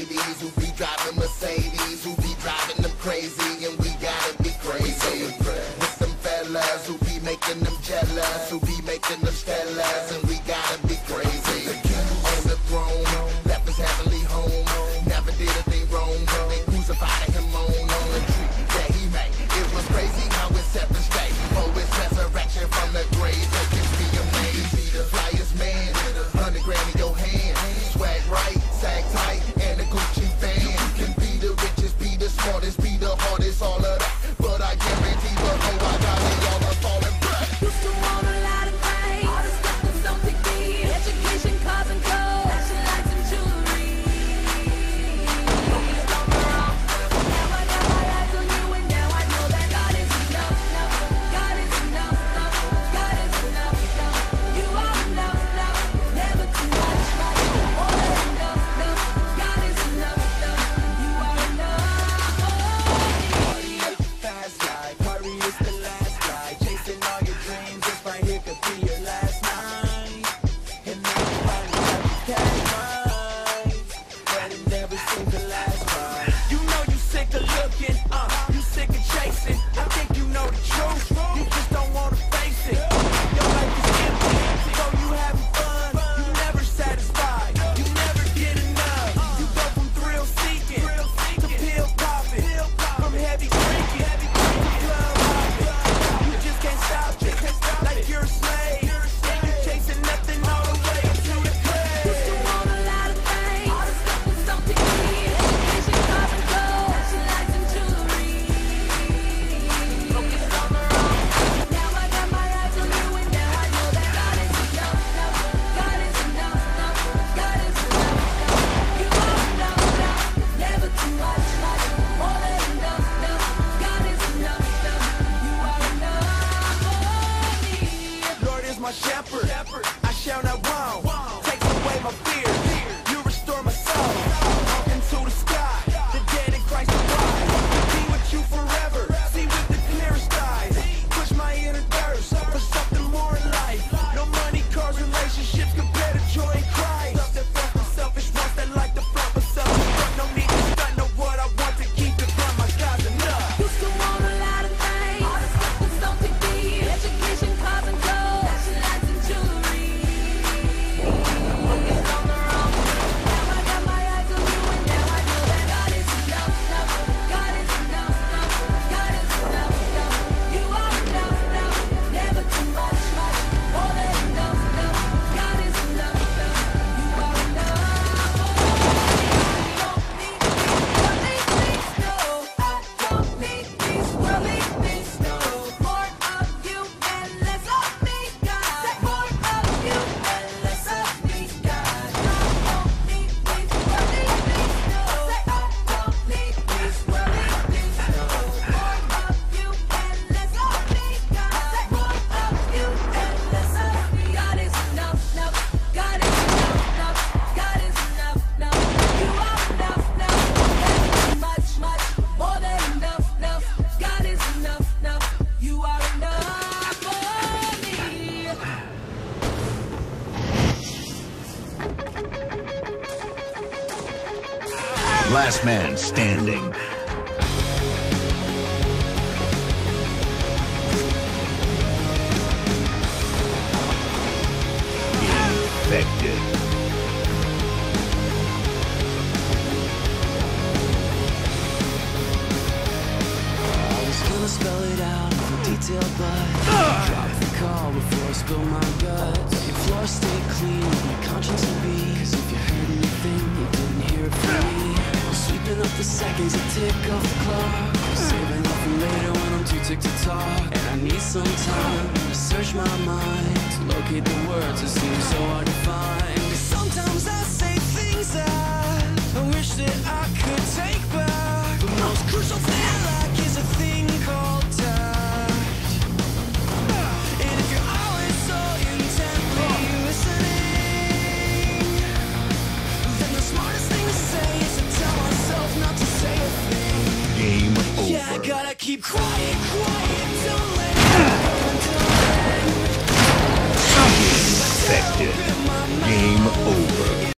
ladies who be driving Mercedes, who be driving them crazy, and we gotta be crazy. With some fellas who be making them jealous, who be making them stellas, and we gotta be crazy. On the throne, left his heavenly home, never did a thing wrong, they crucified him on the tree that he made. It was crazy how it's seven straight, for his resurrection from the grave. That can be amazed. Be the flyest man, 100 grand in your hand, swag right, sag tight, and a Gucci fan. You can be the richest, be the smartest, be the hardest, all of that, but I guarantee but oh I got it all up falling back. Used to want a lot of things, all the stuff was so picky. Education, cars and clothes, fashion lights and jewelry. Focused on the wrong stuff. Now I got my eyes on you, and now I know that God is enough. God is enough. God is enough. You are enough. Never too much. More than enough. God is enough. You are enough. Party is the fast life, hurry is the last ride. Chasing all your dreams, this right here could be your last night. And everybody happy mine, but it never seems to last right. You know you sick of looking, you sick of chasing. I think you know the truth, you just don't want to face it. Your life is empty, so you having fun, you never satisfied, you never get enough. You go from thrill seeking to pill popping, from heavy drinking to club hopping. You just can't stop it, like you're a slave. You're chasing nothing all the way to the Used to grave. want a lot of things, all the stuff was so picky. Education, cars and clothes, fashion lights and jewelry. Focused on the wrong stuff. Now I got my eyes on you, and now I know that God is enough. God is enough. God is enough. You are enough. Never too much. More than enough. God is enough. You are enough for me. Lord is my shepherd, I shall not want. Takes away my fear, you restore my soul. Up into the sky, the dead in Christ arise. Be with you forever, see with the clearest eyes. Push my inner thirst for something more in life. No money, cars, relationships compare to joy in Christ. Love that front for selfish ones that like to front for selfish. But no need to stunt, know what I want to keep it from my God's enough. Used to want a lot of things, all the stuff was so picky. Education, cars and clothes, fashion lights and jewelry. Focused on the wrong stuff. Now I got my eyes on you, and now I know that God is enough. God is enough. God is enough. You are enough. Never too much. More than enough. God is enough. You are enough. Don't need these worldly things, no. I don't need these worldly things, no. More of you and less of me, God. More of you and less of me, God. Don't need these worldly things, no. I don't need these worldly things, no. More of you and less of me, God. More of you and less of me. God is enough. God is enough. God is enough. You are enough. Never too much. More than enough. God is enough. You are enough for me. Last man standing. Infected. I was gonna spell it out in detail, but drop the call before I spill my guts. Your floor stay clean, let my conscience be. 'Cause if you heard anything, you didn't hear it from me. I'm sweeping up the seconds that tick off the clock. Saving up for later when I'm too ticked to talk. And I need some time to search my mind, to locate the words that seem so hard to find. 'Cause sometimes I say things that I wish that I could take back. The most crucial thing I like is a thing called touch. And if you're always so intently listening, then the smartest thing to say is to tell myself not to say a thing. Game over. Yeah, I gotta keep quiet, don't let it go until then. Infected. Game over.